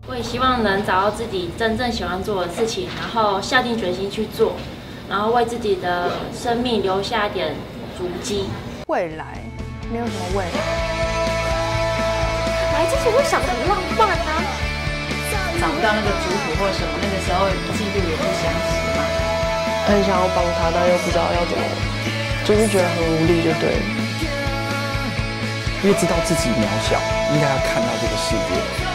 我也希望能找到自己真正喜欢做的事情，然后下定决心去做，然后为自己的生命留下一点足迹。 未来没有什么未来， 来之前会想得很浪漫啊。 找不到那个族谱或什么，那个时候记录也不详实嘛。 很想要帮他，但又不知道要怎么，就是觉得很无力，就对了。 因为知道自己渺小，应该要看到这个世界。